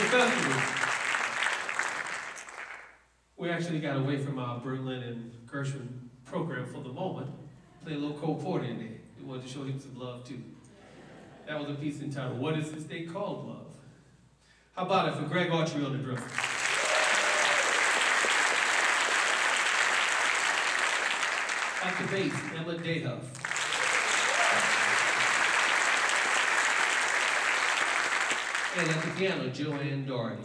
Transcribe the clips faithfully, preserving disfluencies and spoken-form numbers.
festival. We actually got away from our Berlin and Gershwin program for the moment. Play a little Cole Porter in there. We wanted to show him some love too. That was a piece entitled, What Is This They Called Love? How about it for Greg Autry on the drum? At the bass, Emma Dayhuff. And at the piano, Joanne Doherty.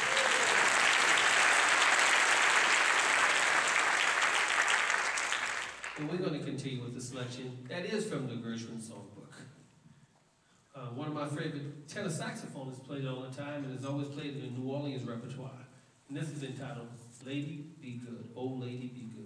And we're going to continue with the selection that is from the Gershwin Songbook. Uh, one of my favorite tenor saxophonists played it all the time and has always played it in New Orleans repertoire. And this is entitled, Lady Be Good, Oh Lady Be Good.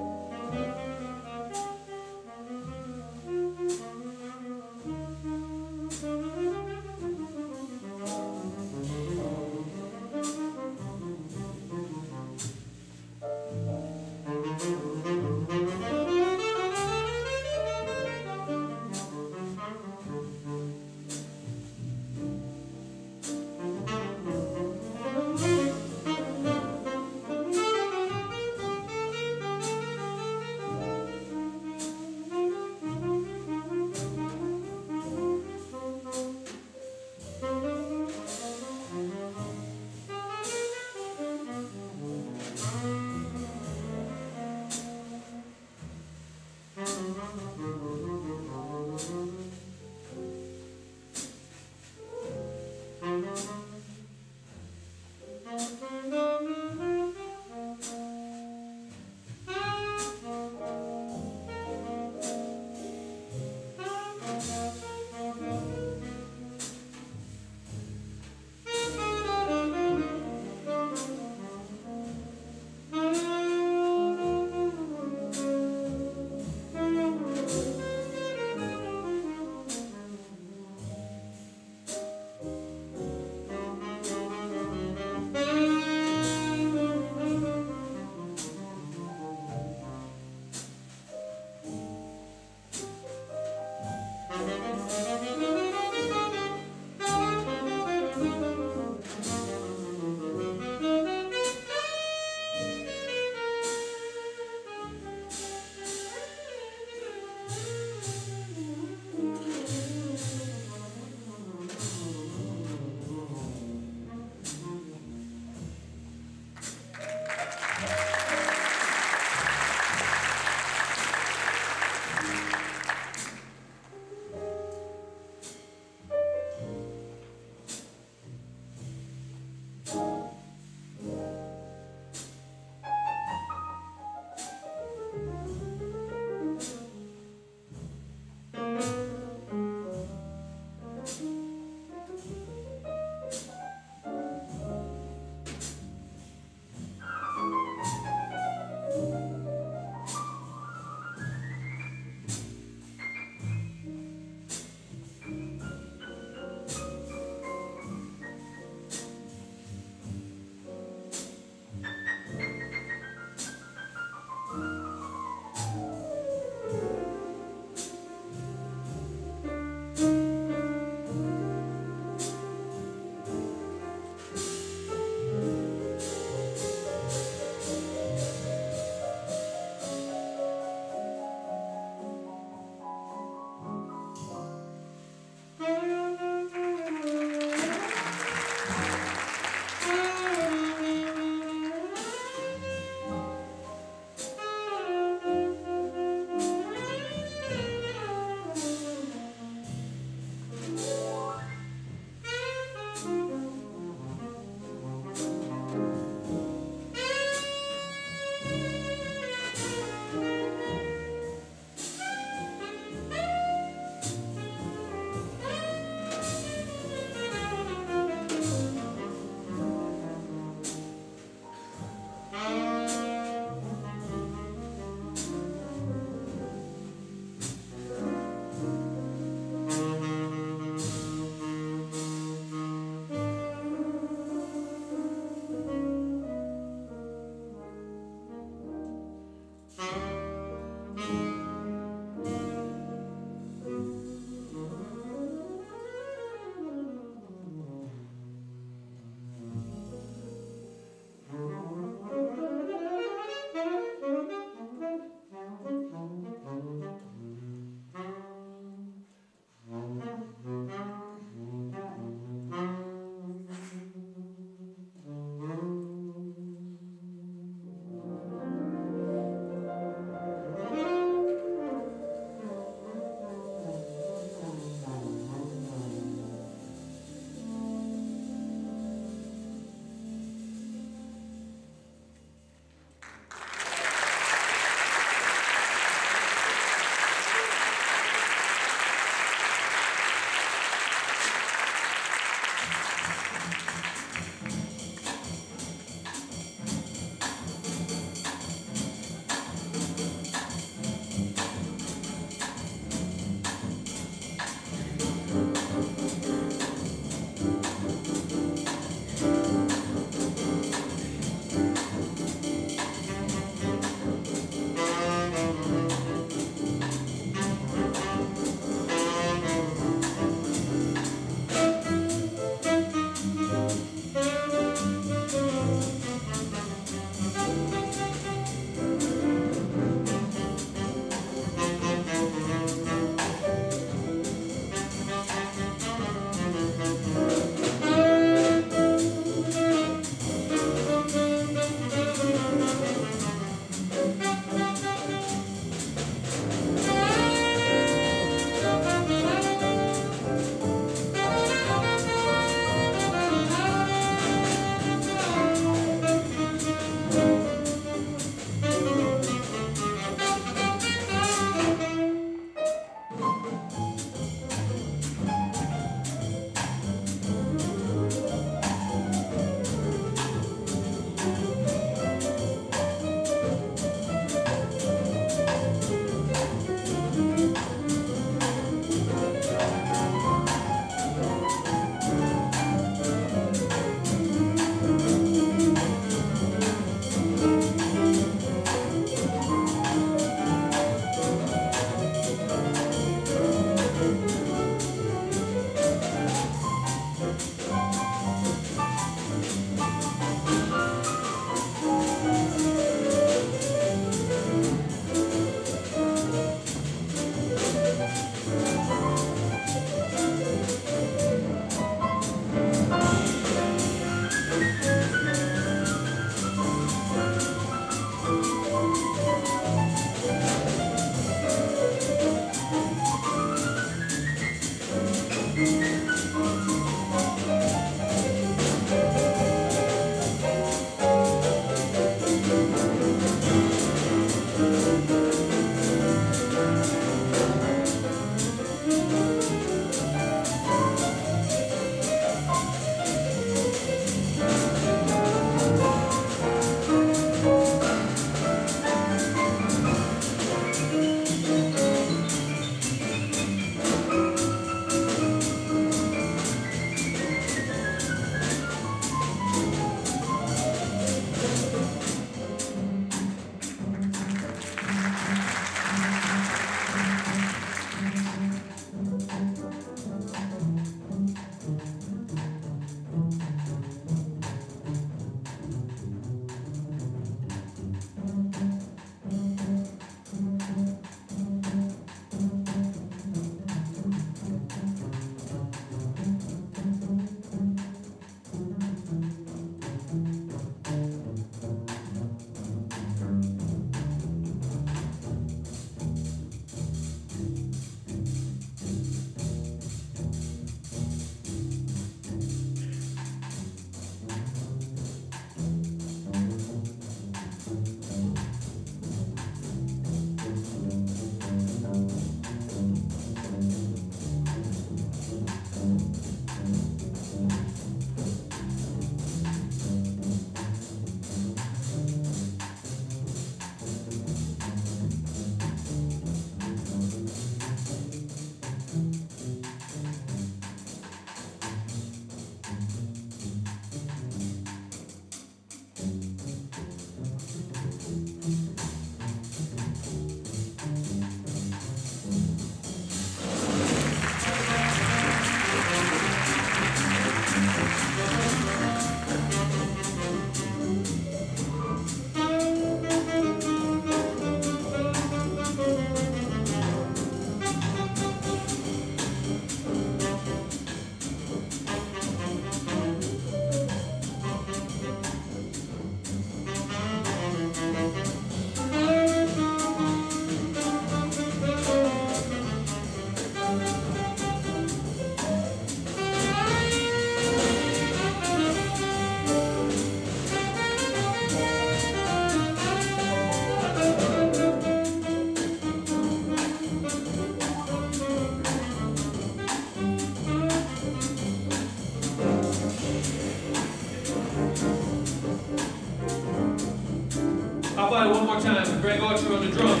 somebody one more time for Greg Archer on the drums.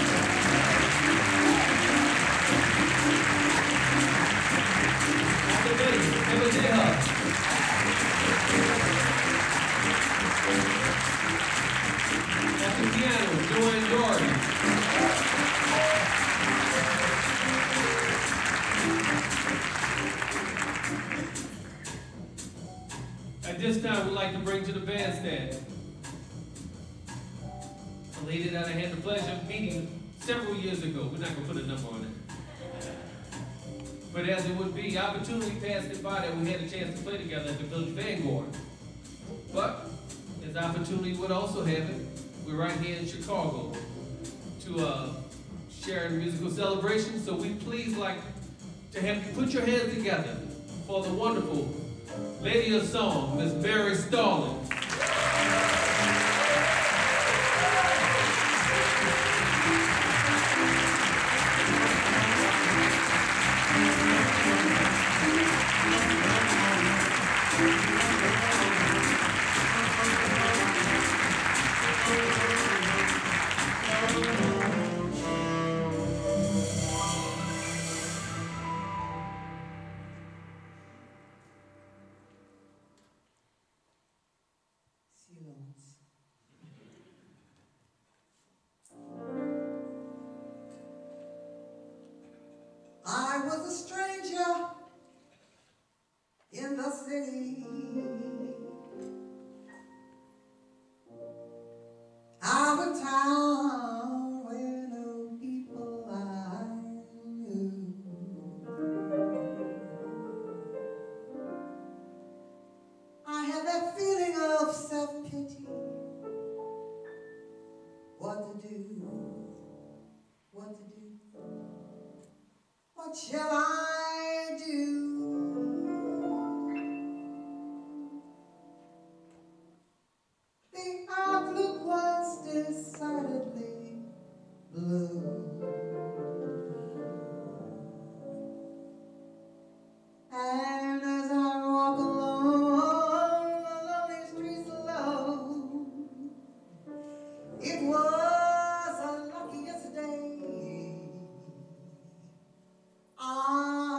At the bass, Emma Deha. At the piano, Joanne Jordan. At this time, we'd like to bring to the bandstand a lady that I had the pleasure of meeting several years ago. We're not going to put a number on it. But as it would be, opportunity passed it by that we had a chance to play together at the Village Vanguard. But, as opportunity would also have it, we're right here in Chicago to uh, share in a musical celebration. So we please like to have you put your hands together for the wonderful Lady of Song, Miss Mary Stallings. I was a stranger in the city. Out of town where no people I knew. I had that feeling of self-pity. What to do? What to do? What shall I do? The outlook was decidedly blue. And as I walk along the lonely streets alone, it was a luckiest day I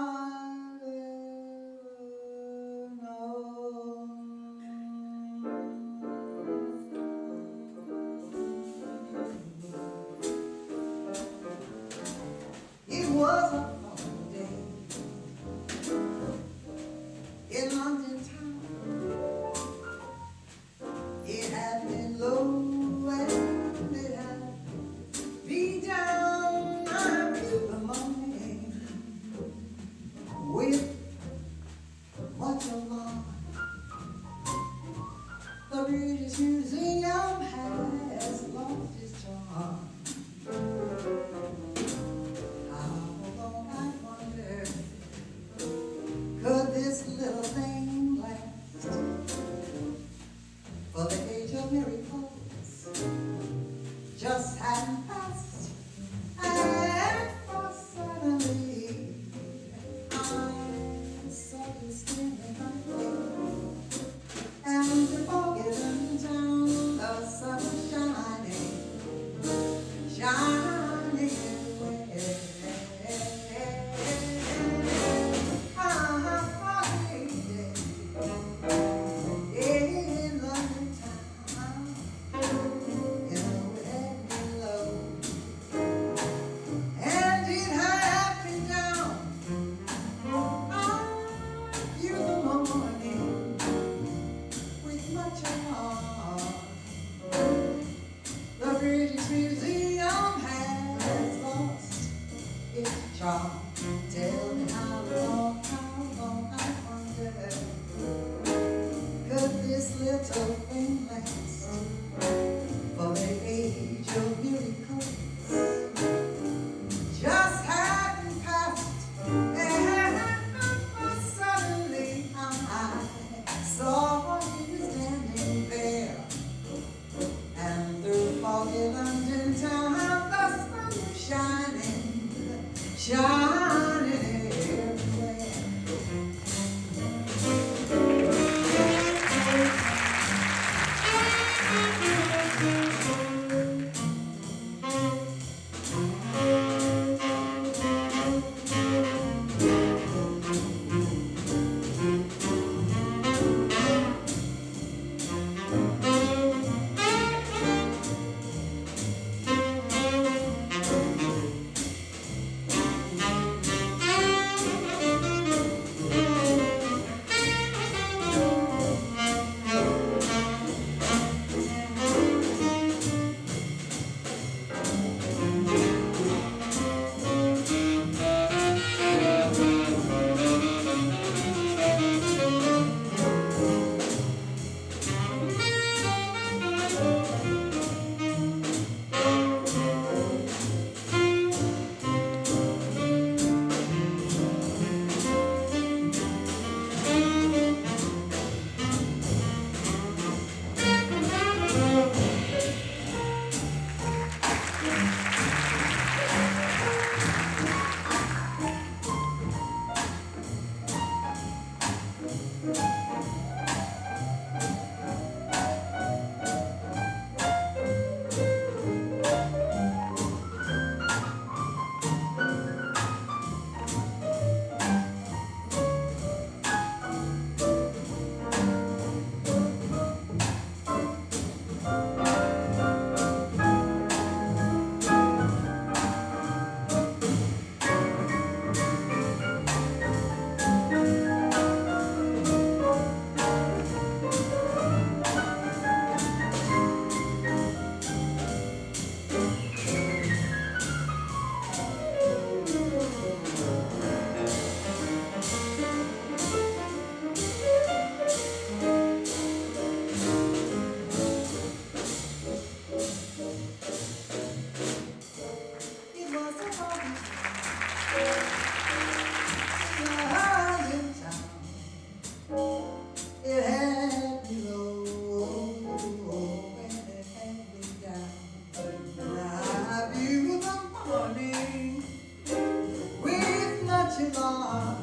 bar.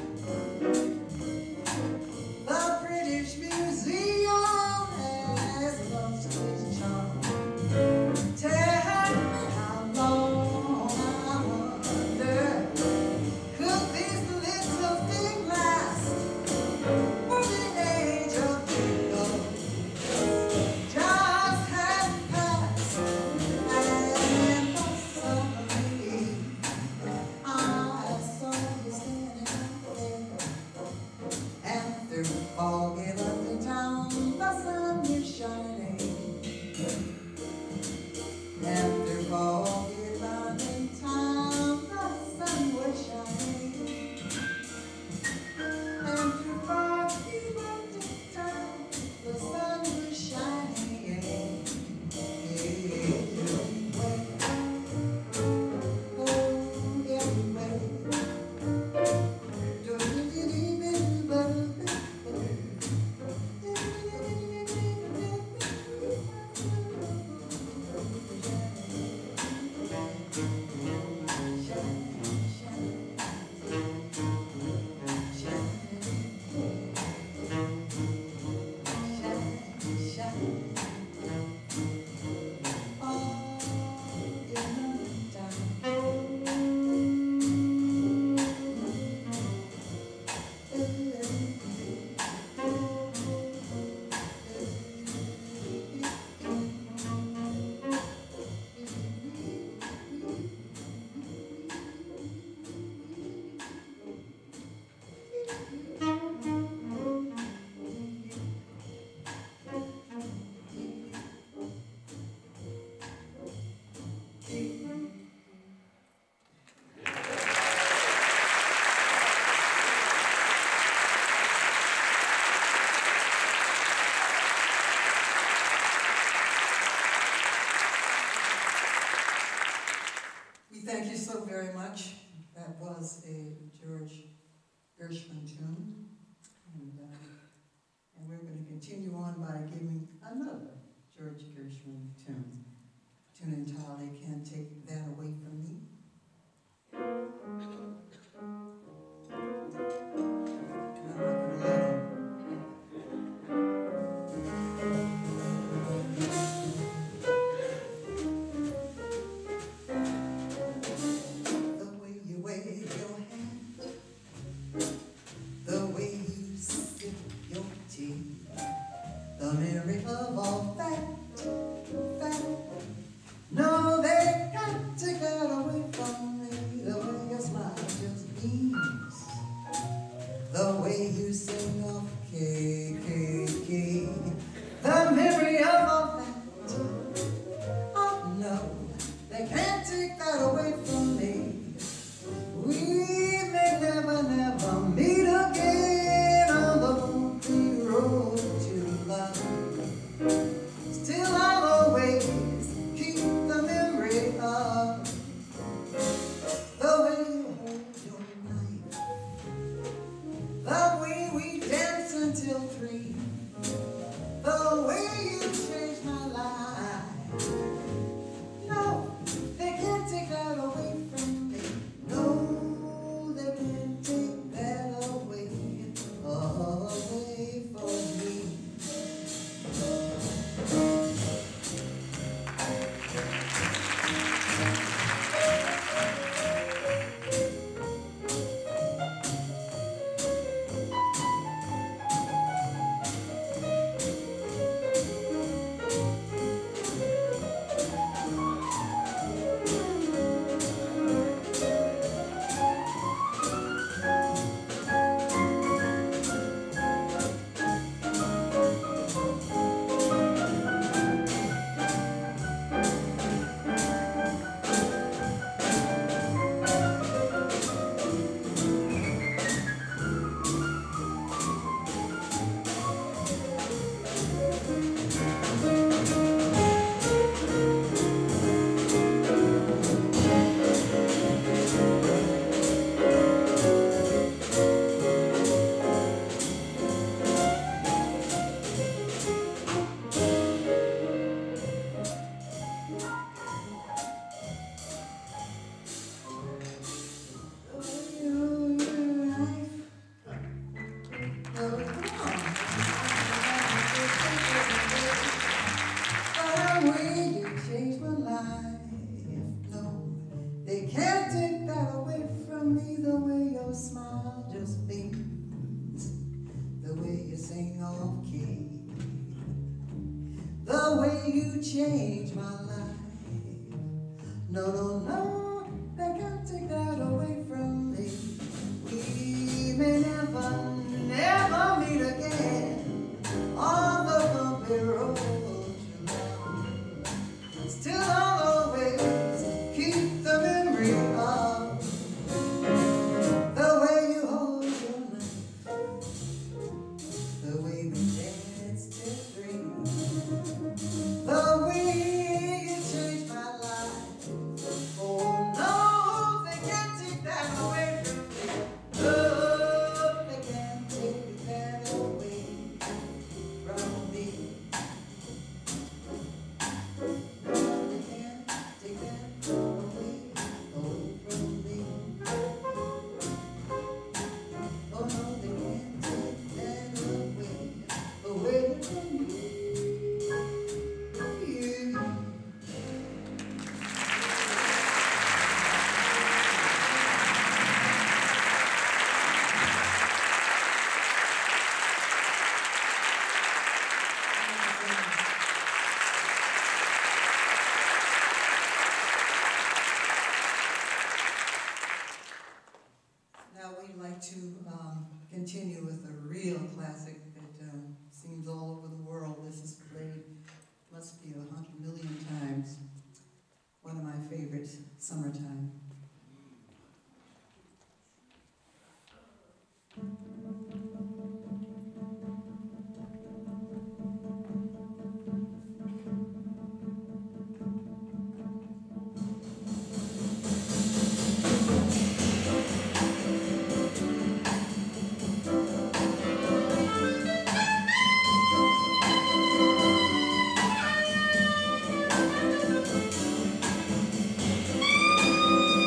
The British Museum has lost its charm. Tell me how long, I wonder, could this little thing last for the age of Bingo? Just had passed, and suddenly I saw you standing there, and through foggy London town the sun is shining, and through foggy London town the sun was shining, and through foggy London town the sun was shining. Everywhere, oh, everywhere. We thank you so very much. That was a George Gershwin tune. And, uh, and we're going to continue on by giving another George Gershwin tune. Tune entirely Can't Take That Away From Me. And I'm not going to let him. The way you sip your tea, the memory of all fact, fact. No, they can't take that away from me. The way your smile just beams, the way you sing of K, K, K, the memory of all fact. Oh no, they can't take that away from me. We may never, never meet again on the bumpy road to love. Still I'll always keep the memory of the way you hold your knife, the way we dance until three. the way your smile just beams, the way you sing off key, the way you change my life. No, no, no, they can't take that away from me. We may never, never meet again on the bumpy road to love. Still I'll always keep the memory of the way you hold your knife, the way we danced till three, the way you changed my life. Oh no, they can't take that away from me. Oh, they can't take that away from me. No, they can't take that away, away from me. Oh no, they can't take that away, away from me. Now we'd like to um, continue with a real classic that um, seems all over the world. This is played, must be a hundred million times. One of my favorites, Summertime. Thank you.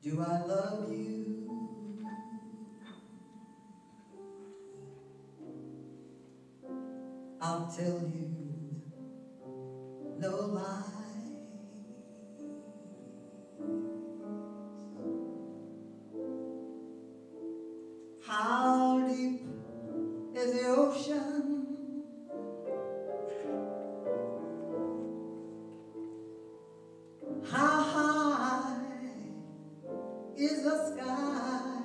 Do I love you? I'll tell you no lies. How deep is the ocean? How high is the sky?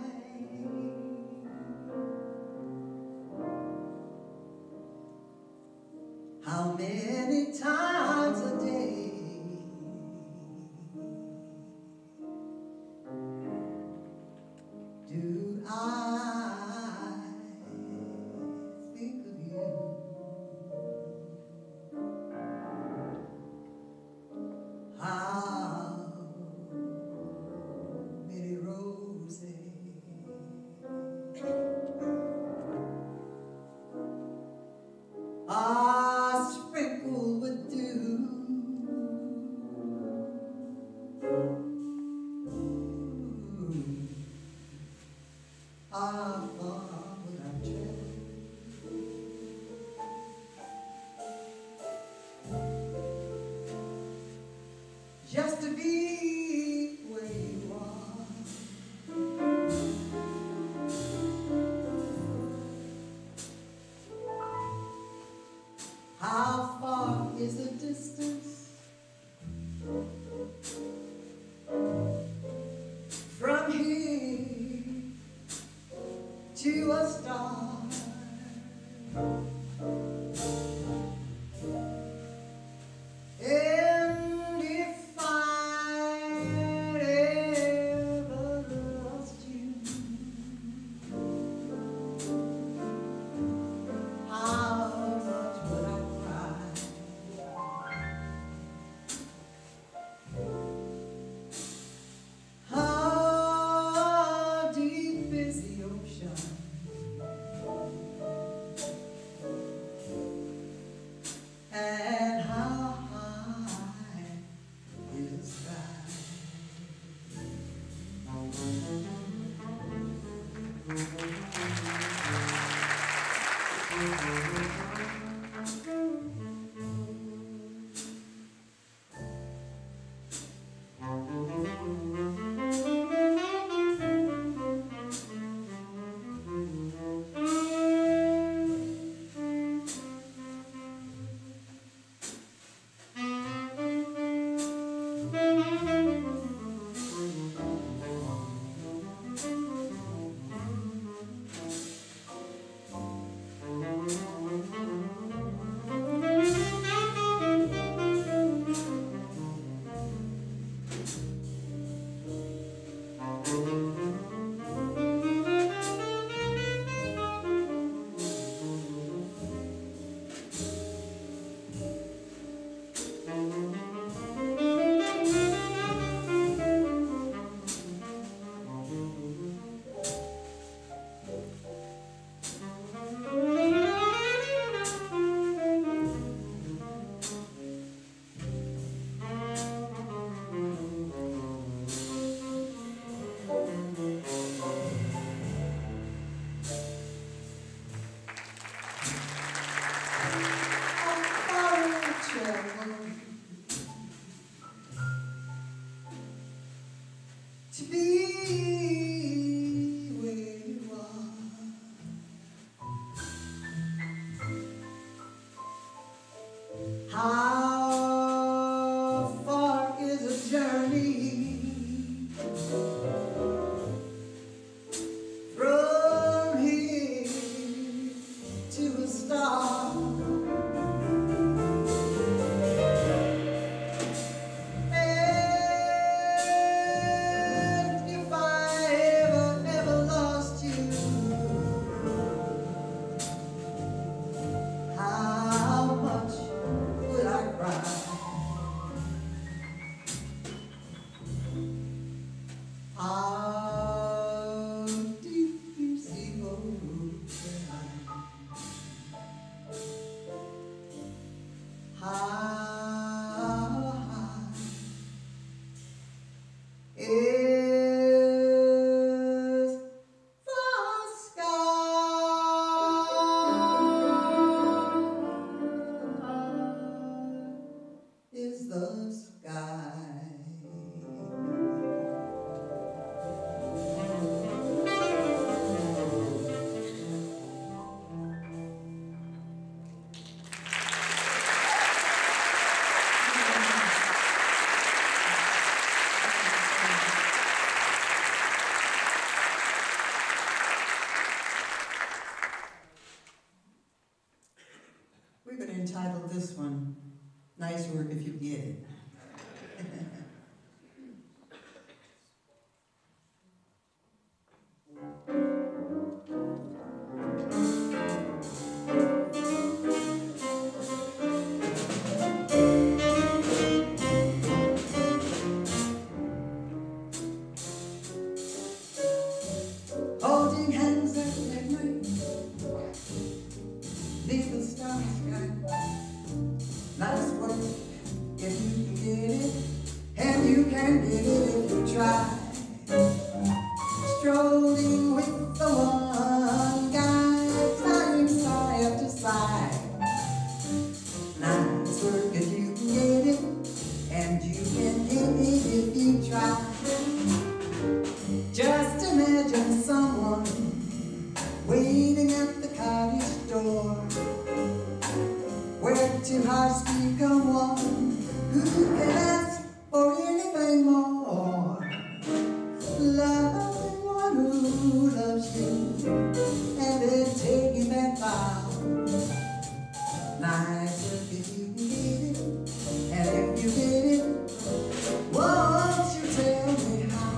How many times a day do I think of you? How many roses are sprinkled with dew? How far would I travel just to be where you are? How far is the distance from here to a star? And if I ever lost you, how much would I cry? How deep is the ocean? And how high is the sky? To be where you are. How far is a journey from here to a star? can get it if you try. Strolling with the one guy, flying side to side. Nice work if you can get it, and you can get it if you try. Just imagine someone waiting at the cottage door, where two hearts become one. Who can ask for anything more? Loving one who loves you, and then taking that vow. Nice work if you can get it, and if you get it, won't you tell me how?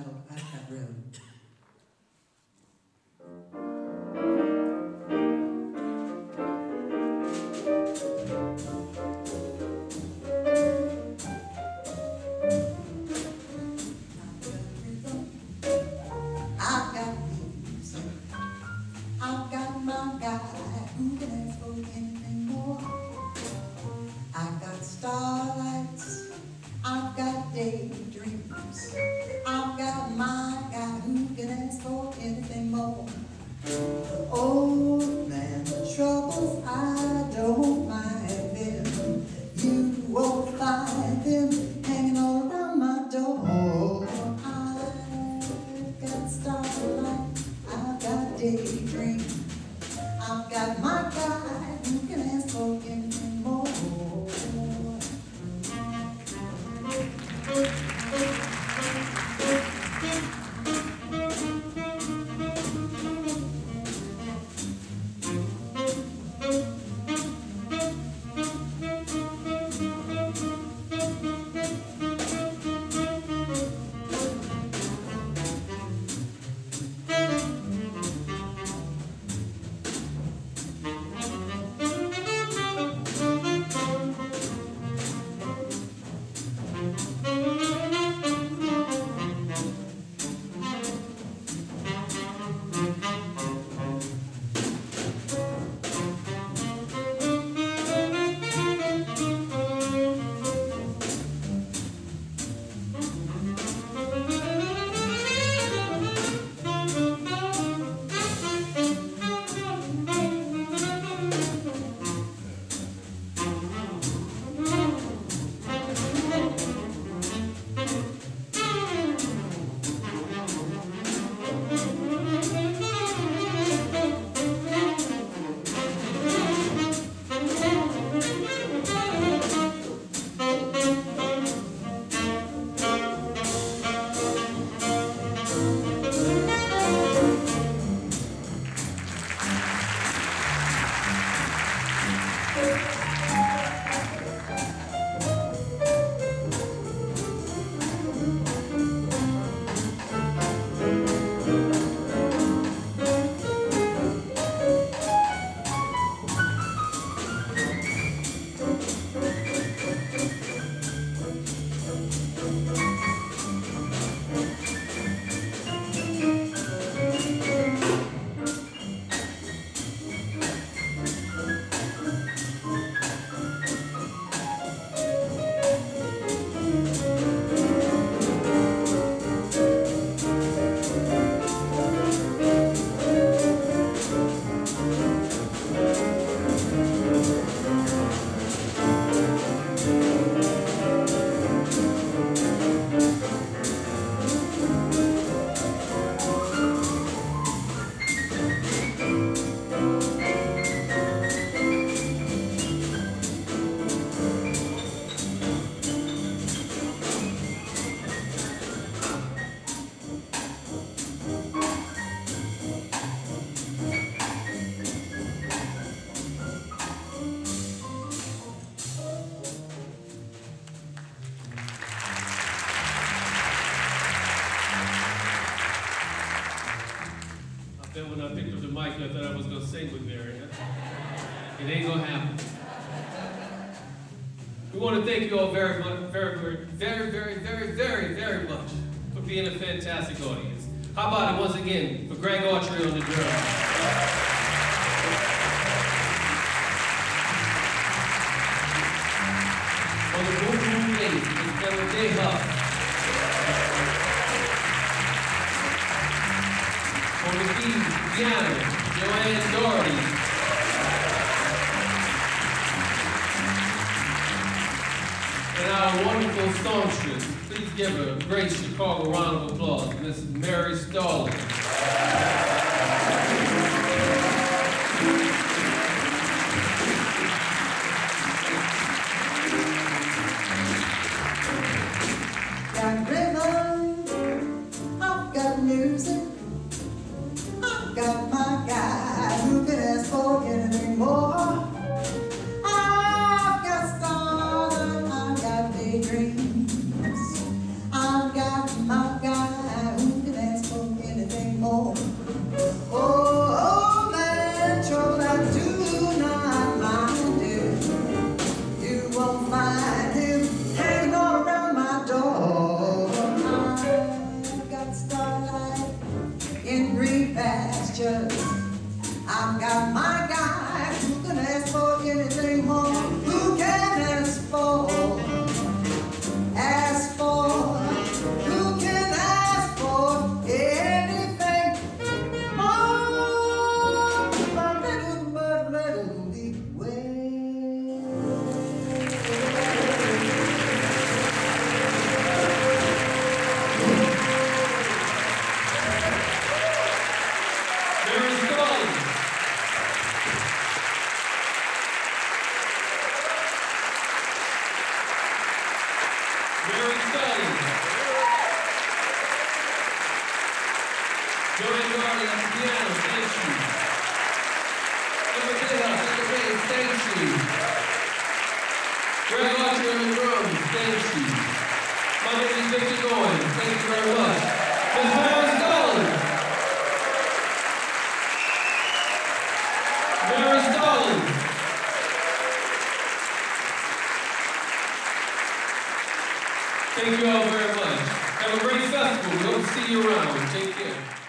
entitled I've Got Room. I've got music. I've got my guy who can ask for anything more. I've got starlights. I've got daydreams. I've got my guy who can ask for anything more. Old man troubles, I don't mind them. You won't find them hanging all around my door. I've got starlight, I've got daydream. I've got my guy who can ask for anything more. Then when I picked up the mic, I thought I was going to sing with Mary. It ain't going to happen. We want to thank you all very much, very, very, very, very, very, very, very much for being a fantastic audience. How about it once again for Greg Autry on the drums. On the boom boom bass, it's Ella Day Huff. On the keys, piano, Joanne Doherty. And our wonderful songstress, please give her a great Chicago round of applause, Missus Mary Stallings. Got rhythm, I've got music, I've got my guy who can ask for anything more. I've got stars, I've got daydreams, I've got my guy who Thank you. My name is Victor Goines. Thank you very much. Miz Mary Stallings. Mary Stallings. Thank you all very much. Have a great festival. We hope to see you around. Take care.